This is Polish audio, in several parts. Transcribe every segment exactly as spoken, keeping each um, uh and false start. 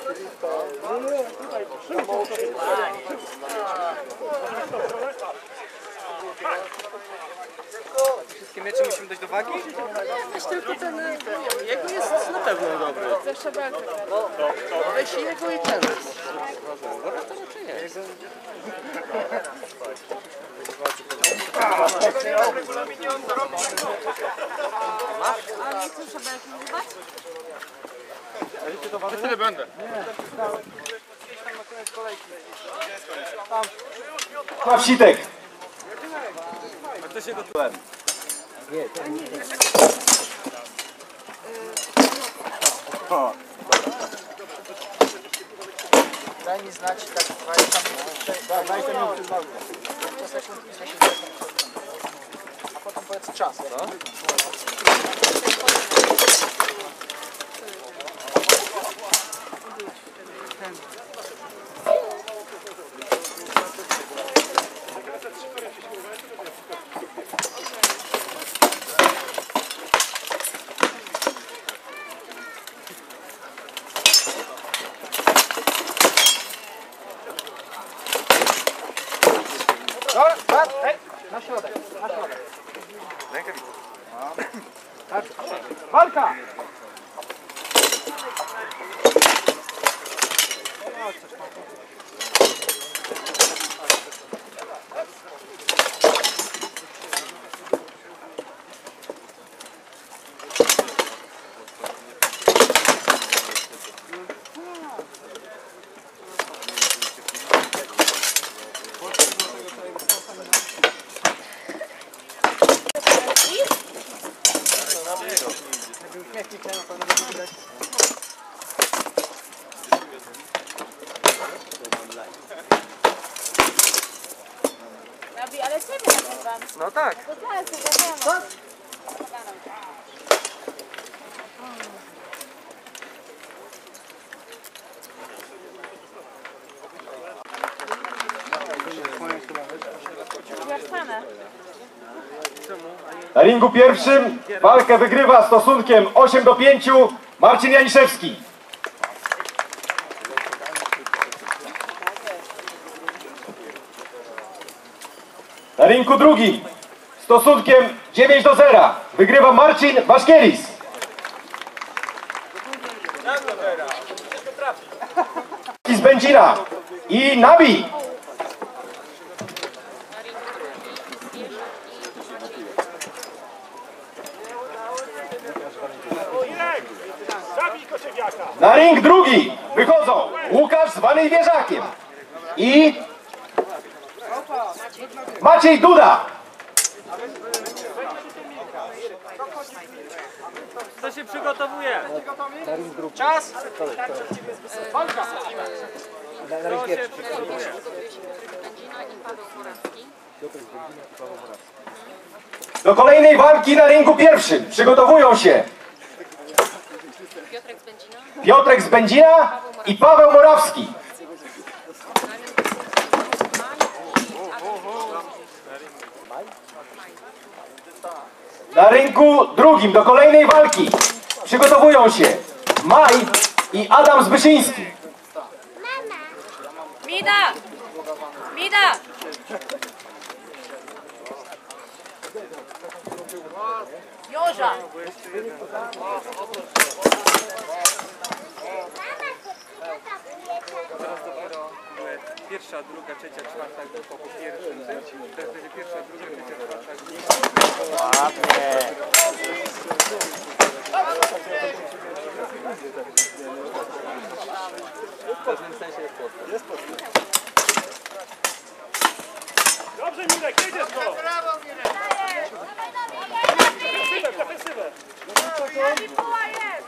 Wszystkie miecze musimy dojść do wagi? Weź tylko ten, jego jest na pewno dobry. Zawsze walkę. Weź jego i ten. Dobra, to raczej nie. A nie chcesz szabelki używać? Ja tyle będę. Wsitek. A to się gotowe. Daj mi znać, tak dwadzieścia minut. dwadzieścia sekund i za chwilę. A potem powiedz czas. No? Na środek, na środek. Walka! Robi, ale ciebie nagrywam. No tak. To teraz, to wiadomo. Na ringu pierwszym walkę wygrywa stosunkiem osiem do pięciu Marcin Janiszewski. Na ringu drugim stosunkiem dziewięć do zera wygrywa Marcin Baszkieris. Z Będzina i Nabi. Na ring drugi wychodzą Łukasz zwany Wieżakiem i Maciej Duda. Kto się przygotowuje? Czas! Walka! Kto się przygotowuje? Do kolejnej walki na ringu pierwszym przygotowują się Piotrek z Będzina. Piotrek z Będzina i Paweł Morawski. Na ringu drugim do kolejnej walki przygotowują się Maj i Adam Zbyszyński. Mida! Mida! Joża! Pierwsza, druga, trzecia, czwarta grupa po pierwszym. Teraz będzie pierwsza, druga, trzecia, czwarta grupa. Ładnie. W pewnym sensie jest podstaw. Jest podstaw. Dobrze, Mirek, jedziesz go! Brawo, Mirek! Defensywę, defensywę! Bibuła jest!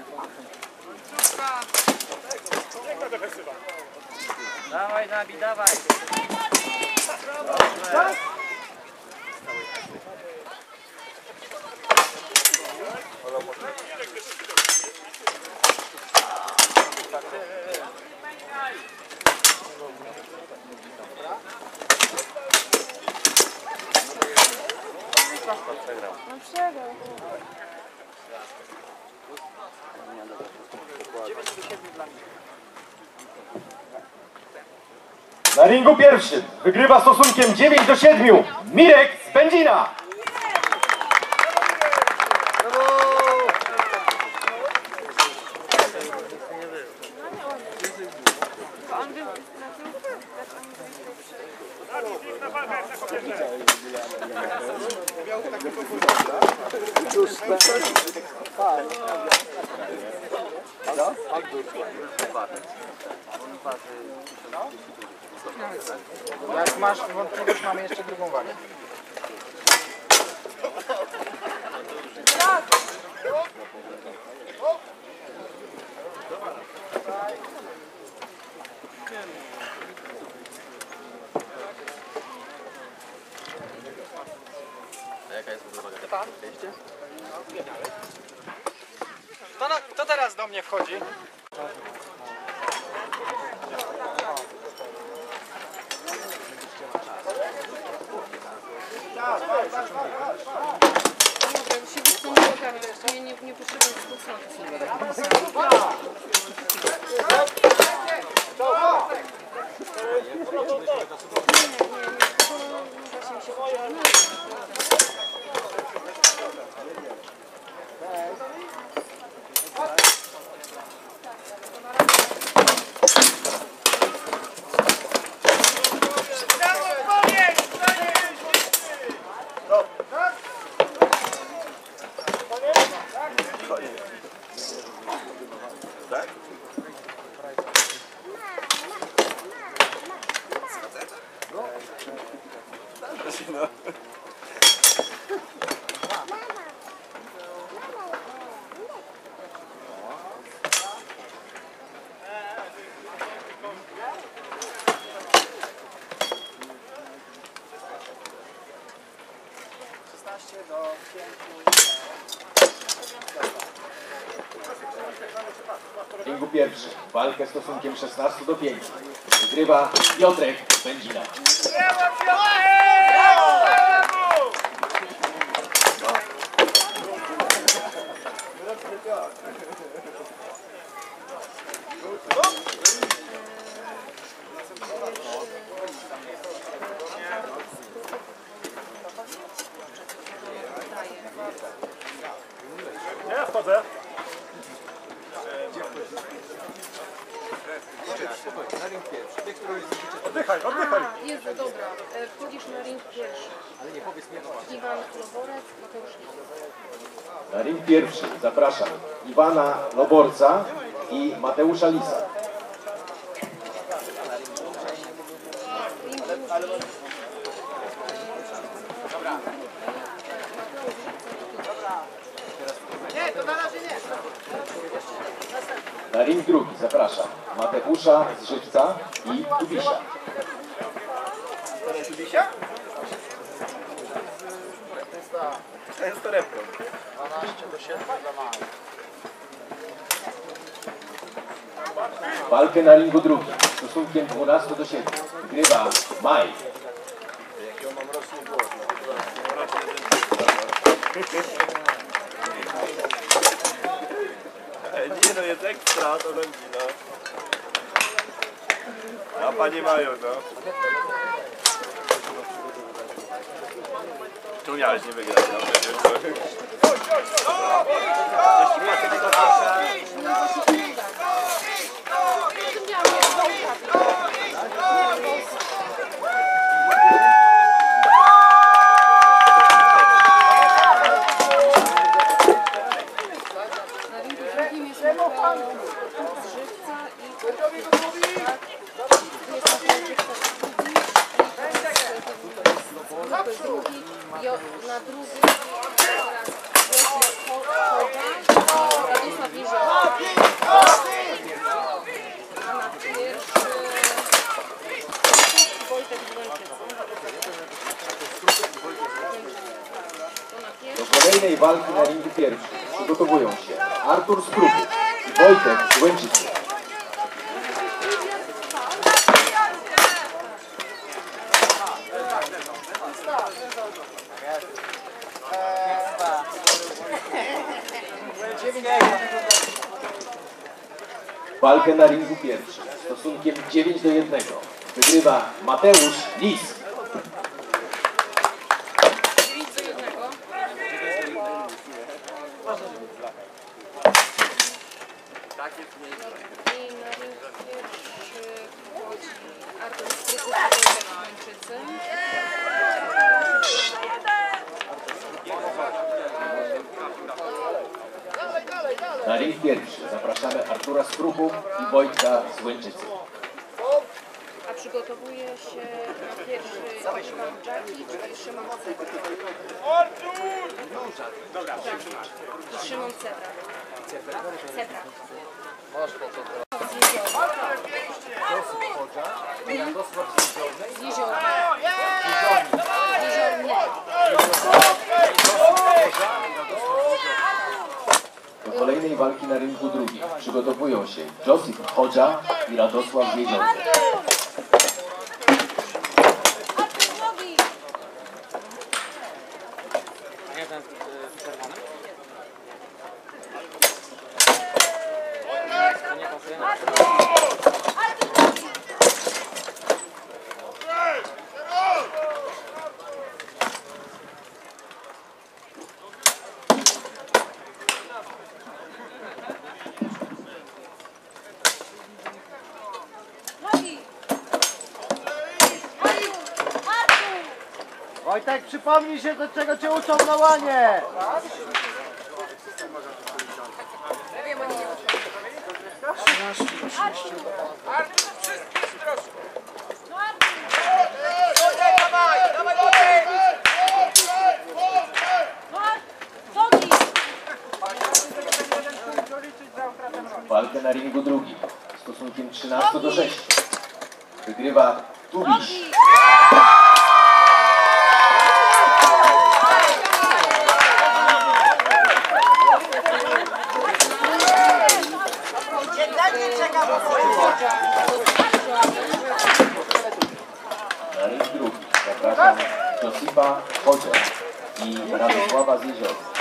Piękna defensywa. Dawaj, Nabi, dawaj. No przegrał. dziewięć do siedmiu dla mnie. Na ringu pierwszym wygrywa stosunkiem dziewięć do siedmiu Mirek z Będzina. On był na tym, jak oni byli Na walkę jak na kopierze. Jak masz wątpliwość, mamy jeszcze drugą wagę. To, na, to teraz do mnie wchodzi. się wycofać, nie, nie, nie potrzeba dyskusji. W ringu pierwszym walkę stosunkiem szesnaście do pięciu wygrywa Piotrek z Będzina. Ja wchodzę. Oddychaj, oddychaj. Jezu, dobra. E, Wchodzisz na ring pierwszy. Ale nie powiedz mnie. Iwan Loborec, Mateusz Lisa. Na ring pierwszy zapraszam Iwana Loborca i Mateusza Lisa. Ring drugi. Na ring drugi zapraszam Mateusza z Żywca i Tubisia. Tubisia? To jest torebką. dwanaście do siedmiu dla Maja. Walkę na ringu drugim stosunkiem dwanaście do siedmiu wygrywa Maj. Nie no, jest ekstra, to będzie no. A panie mają, no. Tu miałeś nie wygrać, no przecież. Coś ci pasuje tego pierwsza. No właśnie nie da. Tym miałam nie Na ringu drugim jest Mateusz z Żywca i drugi, jo, na drugi oraz Wojciech Chowa, Radosław Jeziora. A na pierwszy Wojtek Dwojczyca. To na Do pierwszy. kolejnej walki na ringu pierwszym przygotowują się Artur Skruby i Wojtek z Łęczycy. Walkę na ringu pierwszym stosunkiem dziewięć do jednego Wygrywa Mateusz Lis. dziewięć do jednego. I na ring pierwszy wchodzi Artur Stryków i Wojtek Męczycy. Na ring pierwszy zapraszamy Artura Strupów i Wojtka z Łęczycy. A przygotowuje się na pierwszy Iwan Dżaki, czyli Szymon Cebra. Dżaki i Szymon Cebra. Cebra. Z Jeziorny. Jeziorny. Do kolejnej walki na ringu drugim przygotowują się Josip Chodża i Radosław Jeziorny. Wojtek, przypomnij się, do czego cię uczą na łanie! Walkę na ringu drugim stosunkiem trzynaście do sześciu wygrywa Tubisz. Na ring drugi zapraszam Josipa Chodża i Radosława z Jeziorny.